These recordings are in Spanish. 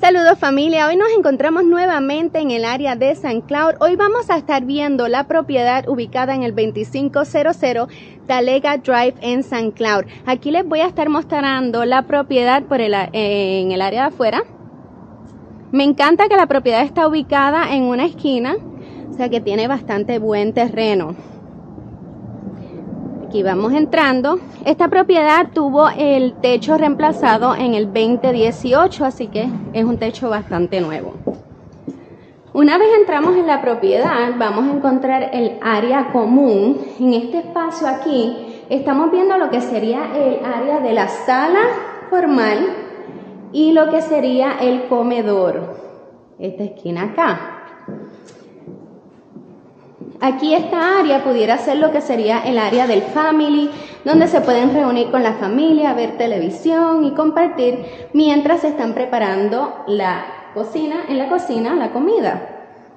Saludos familia, hoy nos encontramos nuevamente en el área de St. Cloud. Hoy vamos a estar viendo la propiedad ubicada en el 2500 Talega Drive en St. Cloud. Aquí les voy a estar mostrando la propiedad en el área de afuera. Me encanta que la propiedad está ubicada en una esquina, o sea que tiene bastante buen terreno. Aquí vamos entrando. Esta propiedad tuvo el techo reemplazado en el 2018, así que es un techo bastante nuevo. Una vez entramos en la propiedad, vamos a encontrar el área común. En este espacio aquí estamos viendo lo que sería el área de la sala formal y lo que sería el comedor. Esta esquina acá. Aquí esta área pudiera ser lo que sería el área del family, donde se pueden reunir con la familia, ver televisión y compartir mientras se están preparando en la cocina la comida.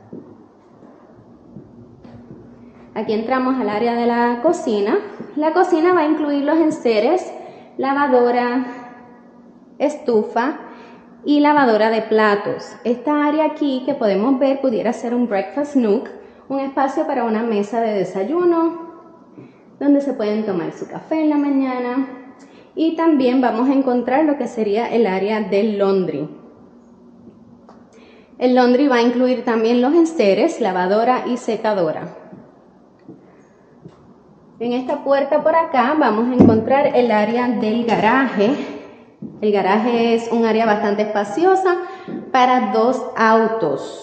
Aquí entramos al área de la cocina. La cocina va a incluir los enseres, lavadora, estufa y lavadora de platos. Esta área aquí que podemos ver pudiera ser un breakfast nook, un espacio para una mesa de desayuno, donde se pueden tomar su café en la mañana. Y también vamos a encontrar lo que sería el área del laundry. El laundry va a incluir también los enseres, lavadora y secadora. En esta puerta por acá vamos a encontrar el área del garaje. El garaje es un área bastante espaciosa para 2 autos.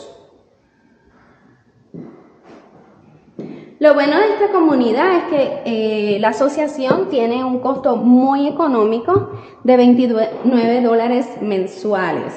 Lo bueno de esta comunidad es que la asociación tiene un costo muy económico de $29 mensuales.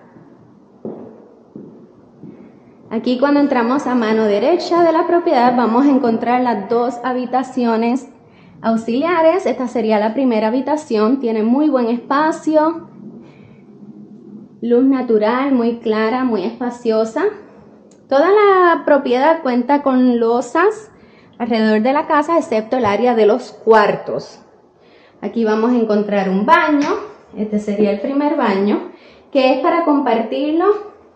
Aquí cuando entramos a mano derecha de la propiedad vamos a encontrar las 2 habitaciones auxiliares. Esta sería la primera habitación, tiene muy buen espacio, luz natural, muy clara, muy espaciosa. Toda la propiedad cuenta con losas alrededor de la casa, excepto el área de los cuartos. Aquí vamos a encontrar un baño. Este sería el primer baño, que es para compartirlo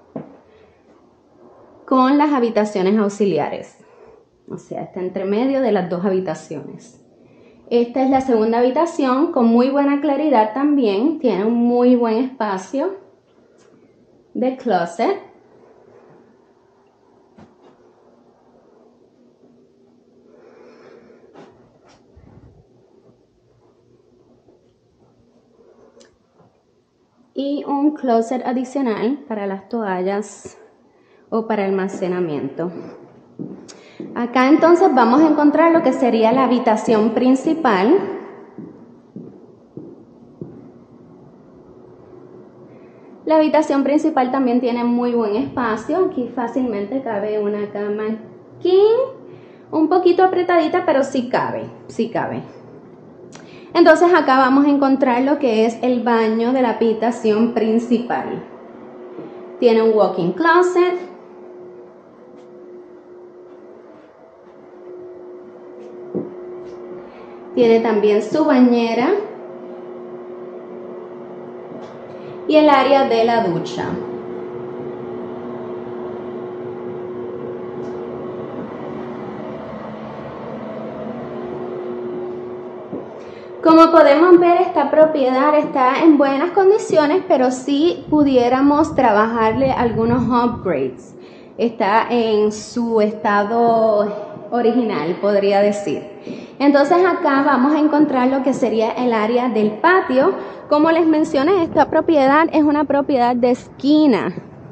con las habitaciones auxiliares. O sea, está entre medio de las 2 habitaciones. Esta es la segunda habitación, con muy buena claridad también. Tiene un muy buen espacio de closet. Y un closet adicional para las toallas o para almacenamiento. Acá entonces vamos a encontrar lo que sería la habitación principal. La habitación principal también tiene muy buen espacio. Aquí fácilmente cabe una cama king, un poquito apretadita, pero sí cabe, sí cabe. Entonces acá vamos a encontrar lo que es el baño de la habitación principal. Tiene un walk-in closet. Tiene también su bañera. Y el área de la ducha. Como podemos ver, esta propiedad está en buenas condiciones, pero sí pudiéramos trabajarle algunos upgrades. Está en su estado original, podría decir. Entonces acá vamos a encontrar lo que sería el área del patio. Como les mencioné, esta propiedad es una propiedad de esquina.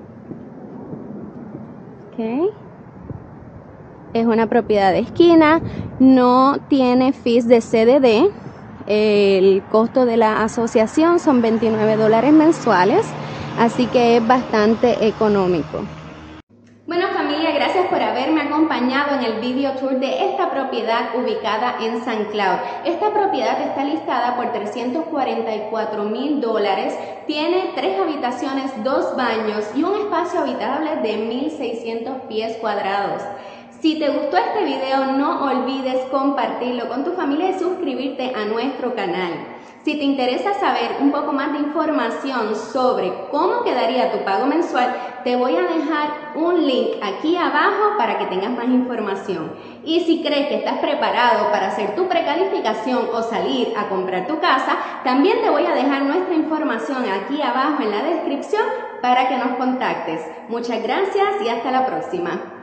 Okay. Es una propiedad de esquina, no tiene fees de CDD. El costo de la asociación son $29 mensuales, así que es bastante económico. Bueno familia, gracias por haberme acompañado en el video tour de esta propiedad ubicada en St. Cloud. Esta propiedad está listada por $344,000, tiene 3 habitaciones, 2 baños y un espacio habitable de 1,600 pies cuadrados. Si te gustó este video, no olvides compartirlo con tu familia y suscribirte a nuestro canal. Si te interesa saber un poco más de información sobre cómo quedaría tu pago mensual, te voy a dejar un link aquí abajo para que tengas más información. Y si crees que estás preparado para hacer tu precalificación o salir a comprar tu casa, también te voy a dejar nuestra información aquí abajo en la descripción para que nos contactes. Muchas gracias y hasta la próxima.